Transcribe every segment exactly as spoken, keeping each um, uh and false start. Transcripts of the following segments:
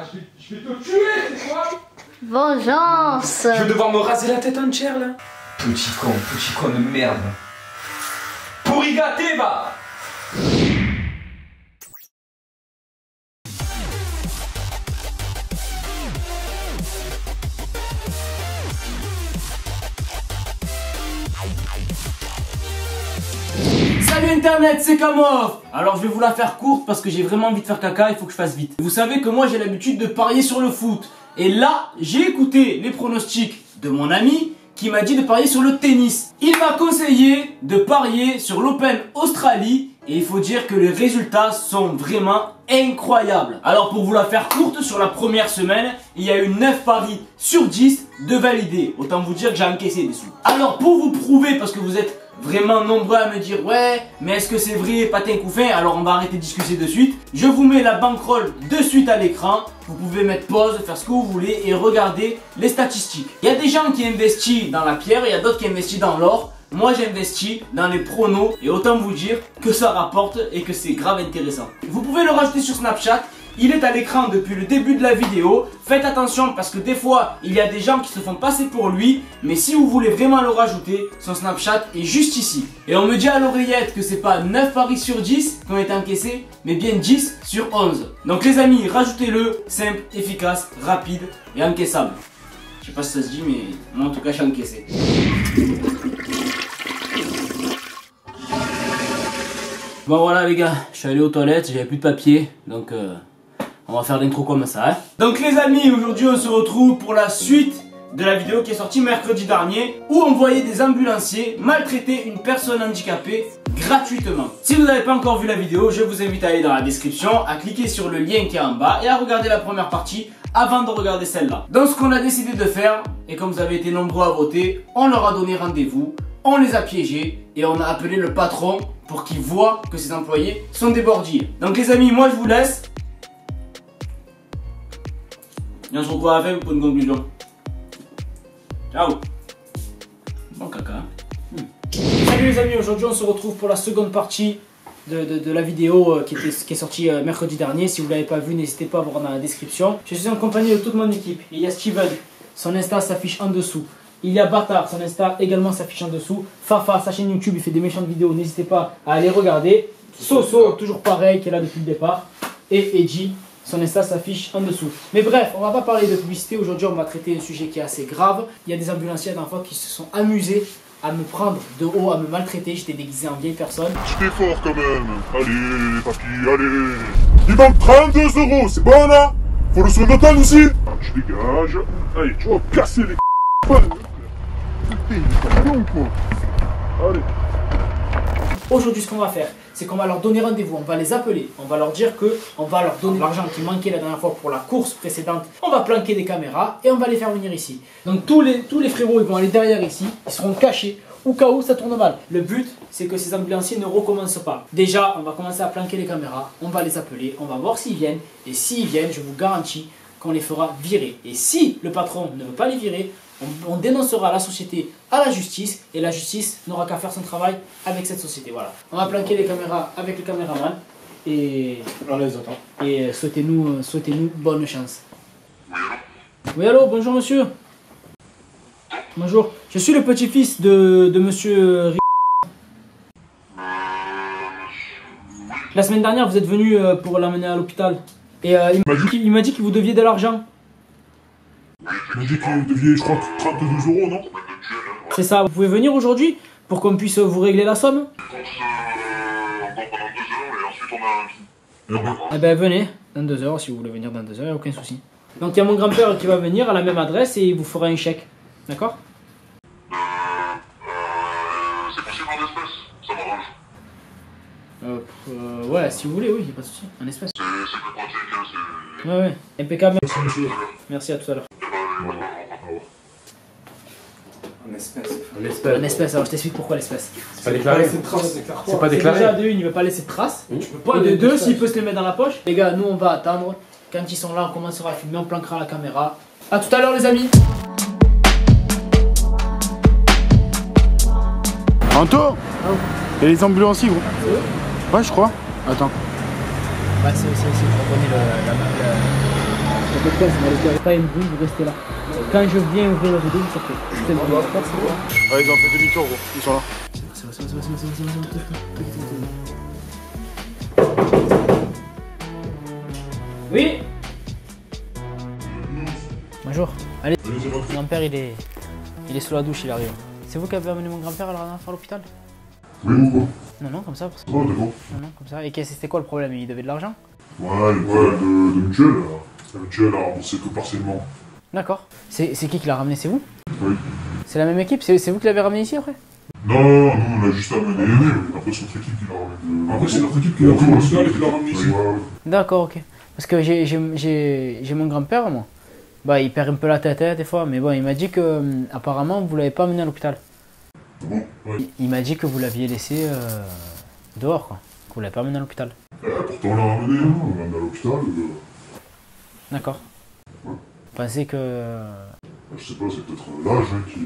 Ah, je vais, je vais te tuer, c'est quoi? Vengeance. Je vais devoir me raser la tête entière là. Petit con, petit con de merde. Pourri gâté, va. Salut internet, c'est Kamof. Alors je vais vous la faire courte parce que j'ai vraiment envie de faire caca, il faut que je fasse vite. Vous savez que moi j'ai l'habitude de parier sur le foot. Et là, j'ai écouté les pronostics de mon ami qui m'a dit de parier sur le tennis. Il m'a conseillé de parier sur l'Open Australie et il faut dire que les résultats sont vraiment incroyables. Alors pour vous la faire courte, sur la première semaine, il y a eu neuf paris sur dix de validés. Autant vous dire que j'ai encaissé des sous. Alors pour vous prouver, parce que vous êtes vraiment nombreux à me dire ouais mais est-ce que c'est vrai patin couffin, alors on va arrêter de discuter de suite. Je vous mets la bankroll de suite à l'écran. Vous pouvez mettre pause, faire ce que vous voulez et regarder les statistiques. Il y a des gens qui investissent dans la pierre, il y a d'autres qui investissent dans l'or. Moi j'investis dans les pronos et autant vous dire que ça rapporte et que c'est grave intéressant. Vous pouvez le rajouter sur Snapchat. Il est à l'écran depuis le début de la vidéo. Faites attention parce que des fois il y a des gens qui se font passer pour lui. Mais si vous voulez vraiment le rajouter, son Snapchat est juste ici. Et on me dit à l'oreillette que c'est pas neuf paris sur dix qui ont été encaissés, mais bien dix sur onze. Donc les amis, rajoutez-le, simple, efficace, rapide et encaissable. Je sais pas si ça se dit mais moi en tout cas je suis encaissé. Bon voilà les gars, je suis allé aux toilettes, j'avais plus de papier, donc euh, on va faire l'intro comme ça. Hein. Donc les amis, aujourd'hui on se retrouve pour la suite de la vidéo qui est sortie mercredi dernier, où on voyait des ambulanciers maltraiter une personne handicapée gratuitement. Si vous n'avez pas encore vu la vidéo, je vous invite à aller dans la description, à cliquer sur le lien qui est en bas et à regarder la première partie avant de regarder celle-là. Donc ce qu'on a décidé de faire, et comme vous avez été nombreux à voter, on leur a donné rendez-vous. On les a piégés et on a appelé le patron pour qu'il voit que ses employés sont des bordilles. Donc les amis, moi je vous laisse. Et on se retrouve à la fin pour une conclusion. Ciao. Bon caca. Hmm. Salut les amis, aujourd'hui on se retrouve pour la seconde partie de, de, de la vidéo euh, qui, était, qui est sortie euh, mercredi dernier. Si vous ne l'avez pas vu, n'hésitez pas à voir dans la description. Je suis en compagnie de toute mon équipe. Il y a Steven, son Insta s'affiche en dessous. Il y a Bâtard, son Insta également s'affiche en dessous. Fafa, sa chaîne YouTube, il fait des méchantes vidéos, n'hésitez pas à aller regarder. Soso, toujours pareil, qui est là depuis le départ. Et Edgy, son Insta s'affiche en dessous. Mais bref, on va pas parler de publicité. Aujourd'hui, on va traiter un sujet qui est assez grave. Il y a des ambulanciers d'un fois qui se sont amusés à me prendre de haut, à me maltraiter. J'étais déguisé en vieille personne. J'étais fort quand même. Allez, papy, allez. Il manque trente-deux euros, c'est bon là? Faut le son total aussi. Je dégage. Allez, tu vas casser les Allez. Aujourd'hui, ce qu'on va faire, c'est qu'on va leur donner rendez-vous, on va les appeler, on va leur dire que on va leur donner l'argent qui manquait la dernière fois pour la course précédente. On va planquer des caméras et on va les faire venir ici. Donc tous les, tous les frérots, ils vont aller derrière ici, ils seront cachés au cas où ça tourne mal. Le but, c'est que ces ambulanciers ne recommencent pas. Déjà, on va commencer à planquer les caméras, on va les appeler, on va voir s'ils viennent. Et s'ils viennent, je vous garantis qu'on les fera virer. Et si le patron ne veut pas les virer, on, on dénoncera la société à la justice et la justice n'aura qu'à faire son travail avec cette société. Voilà. On va planquer les caméras avec le caméraman et On les attend. et euh, souhaitez-nous euh, souhaitez-nous bonne chance. Oui allô, bonjour monsieur. Bonjour, je suis le petit-fils de, de monsieur R... La semaine dernière, vous êtes venu euh, pour l'amener à l'hôpital. Et euh, il m'a dit qu'il m'a dit que vous deviez de l'argent. Il m'a dit qu'il devait, je crois, trente-deux euros, non? C'est ça, vous pouvez venir aujourd'hui pour qu'on puisse vous régler la somme? Eh ben venez, dans deux heures, si vous voulez venir dans deux heures, il n'y a aucun souci. Donc il y a mon grand-père qui va venir à la même adresse et il vous fera un chèque. D'accord? Euh, c'est possible en espèces, ça m'arrange. Euh, euh, ouais, si vous voulez, oui, il n'y a pas de souci, en espèce. C'est que pratique, c'est... Ouais, ouais, impeccable. Merci monsieur. Merci, à tout à l'heure. En espèce. En espèce. En espèce, alors je t'explique pourquoi l'espèce. C'est pas déclaré. C'est pas déclaré. Déjà, de une, il ne veut pas laisser de traces. Mmh. Et de deux, s'il peut se les mettre dans la poche. Les gars, nous on va attendre. Quand ils sont là, on commencera à filmer, on planquera la caméra. A tout à l'heure les amis. Anto, Ah, il y a les ambulanciers gros. Ouais je crois. Attends. Bah c'est c'est c'est je reconnais le, la, la, Ça peut pas, c'est pas une bruit, vous restez là. Quand je viens ouvrir le rideau, vous sortez. C'est bon. Ouais, ils ont fait demi-tour, gros. Ils sont là. C'est bon, c'est bon, c'est bon, c'est bon, c'est bon, c'est bon, c'est bon. Oui. Bonjour. Allez, mon grand-père il est, il est sous la douche, il arrive. C'est vous qui avez amené mon grand-père à la dernière fois à l'hôpital? Oui, ou quoi? Non, non, comme ça. Parce... Oh, d'accord. Non, non, comme ça. Et c'était quoi le problème? Il devait de l'argent? Ouais, ouais, de, de mutuelle. La mutuelle a remboursé que partiellement. D'accord. C'est qui qui l'a ramené? C'est vous? Oui. C'est la même équipe? C'est vous qui l'avez ramené ici après? Non, nous on a juste amené Aîné, mais après c'est notre équipe qui l'a ramené. Après c'est notre équipe qui l'a ramené ici. D'accord, ok. Parce que j'ai mon grand-père, moi. Bah, il perd un peu la tête hein, des fois, mais bon, il m'a dit que euh, apparemment vous l'avez pas amené à l'hôpital. Bon, oui. Il, il m'a dit que vous l'aviez laissé euh, dehors, quoi. Que vous l'avez pas amené à l'hôpital. Eh, pourtant on l'a ramené, hein. On l'a amené à l'hôpital. Euh... D'accord. Ouais. Vous pensez que... Je sais pas, c'est peut-être l'âge hein, qui...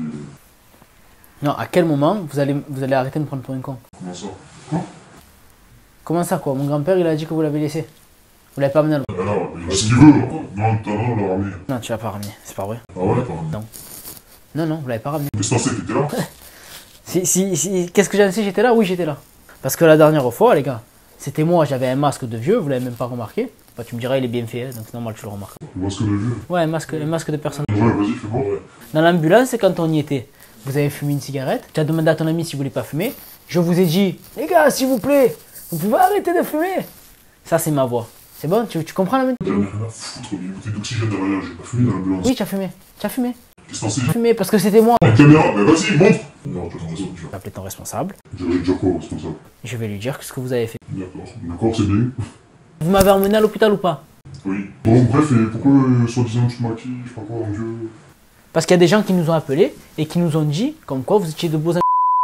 Non, à quel moment vous allez, vous allez arrêter de me prendre pour un con? Comment ça? Quoi? Comment ça, quoi? Mon grand-père, il a dit que vous l'avez laissé. Vous l'avez pas amené à l'hôpital. Ah non, il fait ce qu'il veut. Non, t'as non, on l'a ramené. Non, tu l'as pas ramené, c'est pas vrai. Ah ouais, pas ramené. Non. Non, non, vous l'avez pas ramené. Qu'est-ce que t'étais là? Si, si, si, qu'est-ce que j'en sais, j'étais là? Oui, j'étais là. Parce que la dernière fois, les gars, c'était moi, j'avais un masque de vieux, vous l'avez même pas remarqué. Bah, tu me diras, il est bien fait, hein, donc c'est normal que tu le remarques. Un masque de vieux? Ouais, un masque, un masque de personne. Ouais, vas-y, fais-moi. Ouais. Dans l'ambulance, quand on y était, vous avez fumé une cigarette, tu as demandé à ton ami s'il voulait pas fumer. Je vous ai dit, les gars, s'il vous plaît, vous pouvez arrêter de fumer. Ça, c'est ma voix. C'est bon, tu, tu comprends la même? J'en ai rien à foutre, il y a une bouteille d'oxygène derrière, j'ai pas fumé dans l'ambulance. Oui, tu as fumé, tu as fumé. Qu'est-ce que t'en sais? Fumé parce que c'était moi. La caméra, mais vas-y, montre. Non, t'as ton raison, tu Je vais appeler ton responsable. Je vais dire quoi au responsable? Je vais lui dire ce que vous avez fait. D'accord, d'accord, c'est bien. Vous m'avez emmené à l'hôpital ou pas? Oui. Bon, bref, et pourquoi, euh, soi-disant, tu m'as qui, je sais pas quoi, mon Dieu? Parce qu'il y a des gens qui nous ont appelés et qui nous ont dit comme quoi vous étiez de beaux.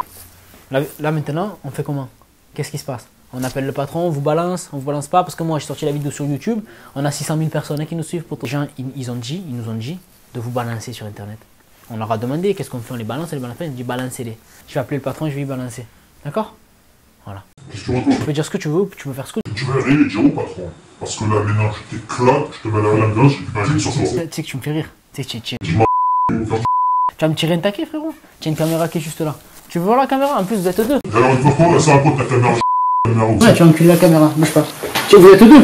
Là, là maintenant, on fait comment? Qu'est-ce qui se passe? On appelle le patron, on vous balance, on vous balance pas parce que moi j'ai sorti la vidéo sur YouTube, on a six cent mille personnes qui nous suivent. Pour les gens, ils, ils, ont dit, ils nous ont dit de vous balancer sur internet. On leur a demandé qu'est-ce qu'on fait, on les balance, on les balance pas, ils ont dit balancez-les. Je vais appeler le patron, je vais y balancer. D'accord? Voilà. Qu'est-ce que tu racontes? Tu peux dire ce que tu veux, tu peux faire ce que tu veux. Tu vas arriver et dire au patron. Parce que là, maintenant, je t'éclate, je te mets la l'ambulance, je récupère une sur toi. Tu sais que tu me fais rire. Tu sais, tu, tu, Je m'en tu vas me tirer un taquet, frérot. Tu as une caméra qui est juste là. Tu veux voir la caméra? En plus, vous êtes deux. Alors, il faut quoi? Ça raconte ta caméra. Ouais, tu vas enculer la caméra, bouge pas. Tu vous êtes deux.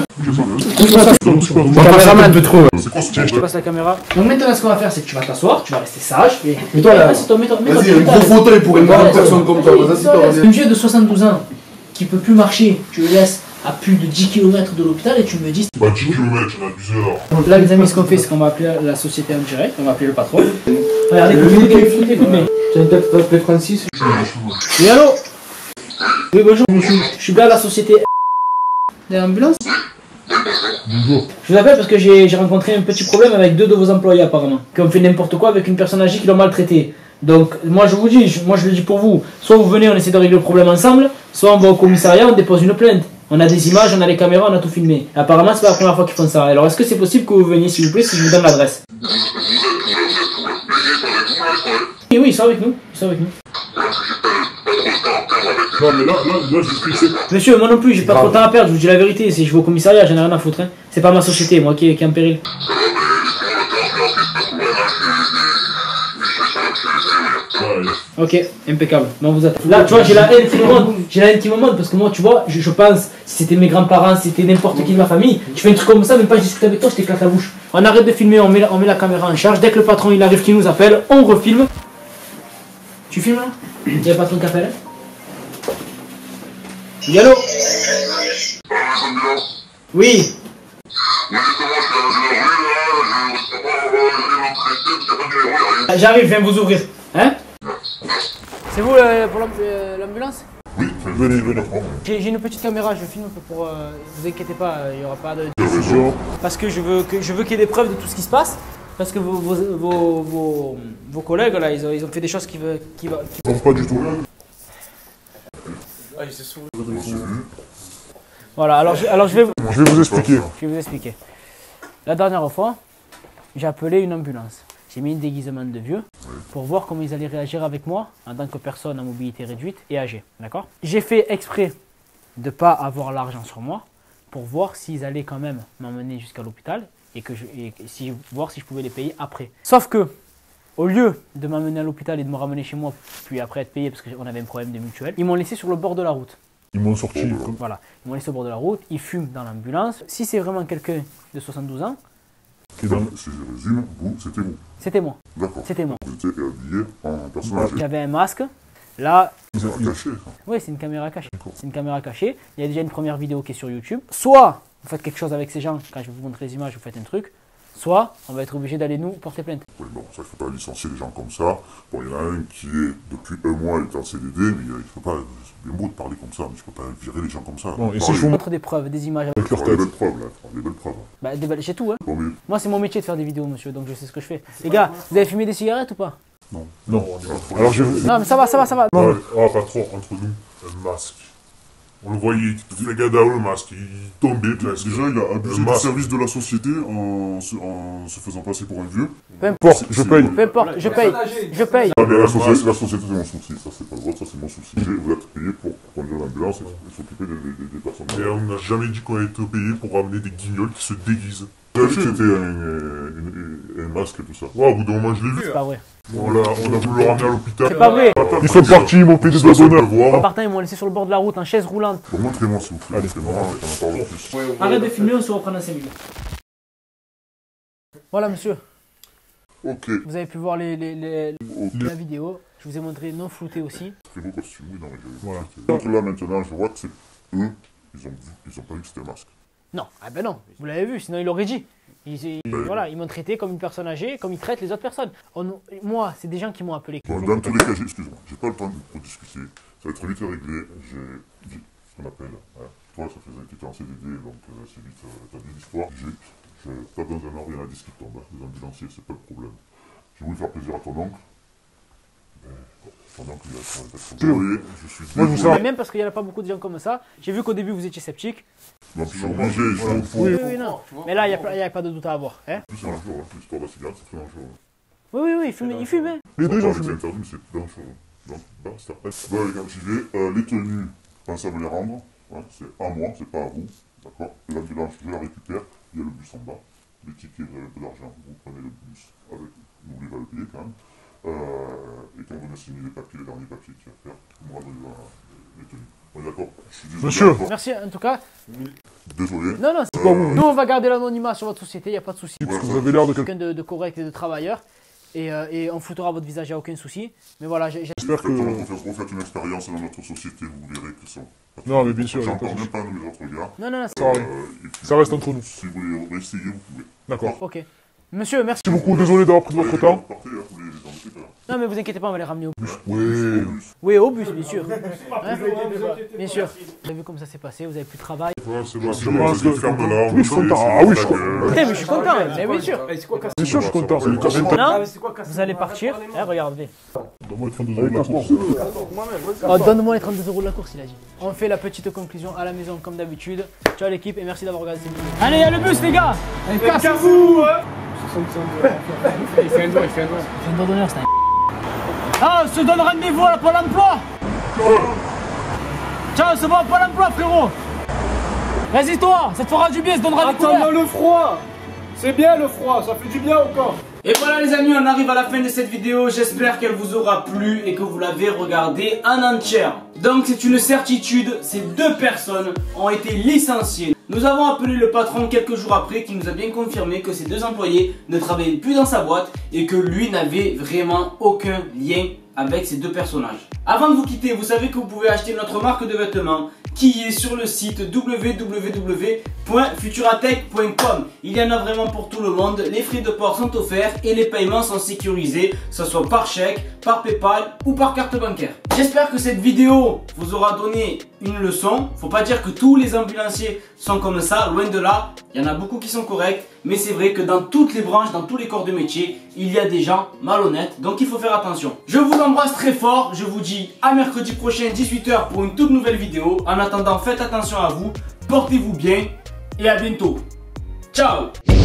Caméraman de trop. C'est quoi ce Je te problème? passe la caméra. Donc maintenant, ce qu'on va faire, c'est que tu vas t'asseoir, tu vas rester sage. Et... Mais toi là, Vas-y, mets-toi, mets-toi, vas-y, un mets-toi, gros fauteuil pour une grande personne comme toi. Vas-y, toi, vas-y. Un vieux de soixante-douze ans qui peut plus marcher, tu le laisses à plus de dix kilomètres de l'hôpital et tu me dis. Bah, dix kilomètres, j'en ai abusé là. Donc là, les amis, ce qu'on fait, c'est qu'on va appeler la société en direct, on va appeler le patron. Regardez, écoutez, écoutez. Tu as peut-être t'appeler Francis? Oui, allô? Oui, bonjour, monsieur. Je suis bien à la société de l'ambulance. Bonjour. Je vous appelle parce que j'ai rencontré un petit problème avec deux de vos employés apparemment, qui ont fait n'importe quoi avec une personne âgée qui l'ont maltraité. Donc moi je vous dis, je, moi je le dis pour vous, soit vous venez, on essaie de régler le problème ensemble, soit on va au commissariat, on dépose une plainte. On a des images, on a les caméras, on a tout filmé. Et apparemment c'est pas la première fois qu'ils font ça. Alors est-ce que c'est possible que vous veniez s'il vous plaît si je vous donne l'adresse? Oui, oui, ils sont avec nous, ils sont avec nous. Non, mais là, là, là, je suis stressé. Monsieur, moi non plus, j'ai pas trop de temps à perdre, je vous dis la vérité, si je vais au commissariat, j'en ai rien à foutre. Hein. C'est pas ma société, moi qui, qui est en péril. Ok, impeccable. Non, vous êtes... Là, tu vois, j'ai la haine qui me monte. J'ai la haine qui me monte parce que moi, tu vois, je, je pense, si c'était mes grands-parents, si c'était n'importe qui de ma famille, tu fais un truc comme ça, même pas discuter avec toi, je t'éclate la bouche. On arrête de filmer, on met, la, on met la caméra en charge. Dès que le patron il arrive qui nous appelle, on refilme. Tu filmes là? Il y a le patron qui appelle. Oui, allô? Oui. J'arrive, je viens vous ouvrir. Hein? C'est vous euh, pour l'ambulance? Oui, venez, venez. J'ai une petite caméra, je filme pour... Euh, vous inquiétez pas, il n'y aura pas de... Bonjour. Parce que je veux que je veux qu'il y ait des preuves de tout ce qui se passe. Parce que vos, vos, vos, vos, vos collègues là, ils ont, ils ont fait des choses qui veulent... Qui, qui... Non, pas du tout. Ah, il s'est souri. Voilà, alors je, alors je vais... Je vais vous expliquer. Je vais vous expliquer. La dernière fois, j'ai appelé une ambulance. J'ai mis un déguisement de vieux pour voir comment ils allaient réagir avec moi en tant que personne à mobilité réduite et âgée. D'accord? J'ai fait exprès de ne pas avoir l'argent sur moi pour voir s'ils allaient quand même m'emmener jusqu'à l'hôpital et, que je, et si, voir si je pouvais les payer après. Sauf que, au lieu de m'amener à l'hôpital et de me ramener chez moi, puis après être payé parce qu'on avait un problème de mutuelle, ils m'ont laissé sur le bord de la route. Ils m'ont sorti. Voilà, ils m'ont laissé au bord de la route, ils fument dans l'ambulance. Si c'est vraiment quelqu'un de soixante-douze ans, Qui dans, si je résume, vous, c'était vous. c'était moi. D'accord. C'était moi. Vous étiez habillé en personnage. J'avais un masque. Là, Ils ont caché. oui, c'est une caméra cachée. C'est une caméra cachée. Il y a déjà une première vidéo qui est sur YouTube. Soit vous faites quelque chose avec ces gens, quand je vais vous montrer les images, vous faites un truc. Soit on va être obligé d'aller nous porter plainte. Oui, bon, ça, il ne faut pas licencier les gens comme ça. Bon, il y en a un qui est, depuis un mois, il est en C D D, mais il ne faut pas, c'est bien beau de parler comme ça, mais je ne peux pas virer les gens comme ça. Bon, et si Pareil, je vous Montre des preuves, des images. il faut avoir des belles preuves, là, il faut avoir des belles preuves. Bah, des belles- j'ai tout, hein. Bon, mais, Moi, c'est mon métier de faire des vidéos, monsieur, donc je sais ce que je fais. Les gars, vous avez fumé des cigarettes ou pas? non. Non. on est pas trop- Alors je vais vous... Non, mais ça va, ça va, ça va. Ouais, oh, pas trop, entre nous, un masque. On le voyait, le gars d'A O, le masque, il tombait presque. Déjà, il a abusé du service de la société en se, en se faisant passer pour un vieux. Peu importe, je paye. peu importe, je paye, je paye. Ah, mais la société, la société c'est mon souci, ça c'est pas le vôtre, ça c'est mon souci. Vous êtes payé pour conduire l'ambulance et, et s'occuper des, des, des personnes. Et on n'a jamais dit qu'on a été payé pour ramener des guignols qui se déguisent. Vous avez vu que c'était un, un, un masque et tout ça. Ouais, au bout d'un moment je l'ai vu. C'est pas vrai. On, l'a- on a voulu le ramener à l'hôpital. C'est pas vrai. Ils sont partis, ils m'ont payé des doigts En d'honneur. partant, ils m'ont laissé sur le bord de la route en chaise roulante. Bon, montrez-moi s'il vous plaît, montrez-moi, on en parle plus. Arrête de filmer, on se reprend dans cinq minutes. Voilà, monsieur, Ok, vous avez pu voir les, les, les- ok. la vidéo. Je vous ai montré non flouté aussi. Très beau costume, oui, non mais je... Voilà. Donc là maintenant, je vois que c'est eux, ils ont, vu, ils ont pas vu que c'était un masque. Non, ah ben non, vous l'avez vu, sinon il l'aurait dit. Ils, ils- Ben, voilà, ils m'ont traité comme une personne âgée, comme ils traitent les autres personnes. On- moi, c'est des gens qui m'ont appelé. Bon, dans tous les cas, j'ai- excuse-moi, j'ai pas le temps de trop discuter. Ça va être vite réglé. J'ai j'ai ce qu'on appelle. Hein. Toi, ça faisait que tu étais en C D D, donc euh, c'est vite, euh, t'as vu l'histoire. J'ai. j'ai- T'as dans un ordre, il y en a dix qui tombent. Hein. Les ambulanciers, c'est pas le problème. J'ai voulu faire plaisir à ton oncle. Mais bon, ton oncle, il a ça va être désolé. Je suis Moi, je vous désolé. Mais même parce qu'il n'y en a pas beaucoup de gens comme ça. J'ai vu qu'au début vous étiez sceptique. Donc, je suis obligé, il faut. faut- Oui, oui, non. Mais là, il n'y a, pas de doute à avoir. Hein. En plus, c'est dangereux, hein. L'histoire de la cigarette, c'est très dangereux. Oui, oui, oui, il fume. Il fume hein. Les deux, ils ont C'est fumé. interdit, mais c'est dangereux. Donc, basta. Bon, les gars, j'y vais. Euh, les tenues, pensez à me les rendre. Ouais, c'est à moi, c'est pas à vous. D'accord. L'ambulance, je la récupère. Il y a le bus en bas. Les tickets, vous avez un peu d'argent. Vous prenez le bus avec. N'oubliez pas de le payer quand même. Euh, et quand vous avez signé les papiers, les derniers papiers qu'il y a à faire, vous me rendez les tenues. On est d'accord. Je suis désolé. Monsieur. encore. Merci en tout cas. Désolé. Non, non, c'est pas vous. Nous, on va garder l'anonymat sur votre société, il n'y a pas de souci. Parce que vous avez l'air de quelqu'un. Quelqu'un de, de correct et de travailleur. Et, euh, et on floutera votre visage, il n'y a aucun souci. Mais voilà, j'ai. j'ai- J'espère que... Vous faites une expérience dans notre société, vous verrez qu'ils sont. Non, mais bien sûr, il y a J'en pas de parle même souci. pas de mes autres gars. Non, non, non. Ça arrive. Euh, et puis, Ça reste entre nous. Si vous voulez réessayer, vous pouvez. D'accord. Ok. Monsieur, merci. Merci beaucoup, désolé d'avoir pris de votre temps. Partez, hein, vous les embêtez pas. Non, mais vous inquiétez pas, on va les ramener au bus. Oui. Oui, au bus, bien sûr. Hein bien sûr. Vous avez vu comme ça s'est passé, vous avez plus de travail. Ouais, c'est bon, c'est Je bon, pense vas-y, que- ferme-la, on Oui, je suis va content. essayer, Ah oui, ta je suis gueule. Putain, mais je suis content, mais bien sûr. Bien sûr, je suis content. C'est une carte. Non, vous allez partir. Hein, regardez. Donne-moi les trente-deux euros de la course. Oh, donne-moi les trente-deux euros de la course, il a dit. On fait la petite conclusion à la maison comme d'habitude. Ciao l'équipe et merci d'avoir regardé cette vidéo. Allez, il y a le bus, les gars. Allez, cassez-vous. Il fait un doigt, il fait un doigt. C'est une bonne d'honneur, c'est un. Ah, on se donne rendez-vous à la Pôle emploi. Ciao, c'est bon, Pôle emploi, frérot. Vas-y, toi, ça te fera du bien, ça te donnera du Attends le froid. C'est bien le froid, ça fait du bien au corps. Et voilà les amis, on arrive à la fin de cette vidéo, j'espère qu'elle vous aura plu et que vous l'avez regardée en entière. Donc c'est une certitude, ces deux personnes ont été licenciées. Nous avons appelé le patron quelques jours après qui nous a bien confirmé que ces deux employés ne travaillaient plus dans sa boîte et que lui n'avait vraiment aucun lien avec ces deux personnages. Avant de vous quitter, vous savez que vous pouvez acheter notre marque de vêtements qui est sur le site w w w point futuratech point com. Il y en a vraiment pour tout le monde, les frais de port sont offerts et les paiements sont sécurisés, que ce soit par chèque, par PayPal ou par carte bancaire. J'espère que cette vidéo vous aura donné une leçon. Faut pas dire que tous les ambulanciers sont comme ça, loin de là. Il y en a beaucoup qui sont corrects, mais c'est vrai que dans toutes les branches, dans tous les corps de métier, il y a des gens malhonnêtes, donc il faut faire attention. Je vous embrasse très fort, je vous dis à mercredi prochain dix-huit heures pour une toute nouvelle vidéo. En attendant, faites attention à vous, portez-vous bien et à bientôt. Ciao.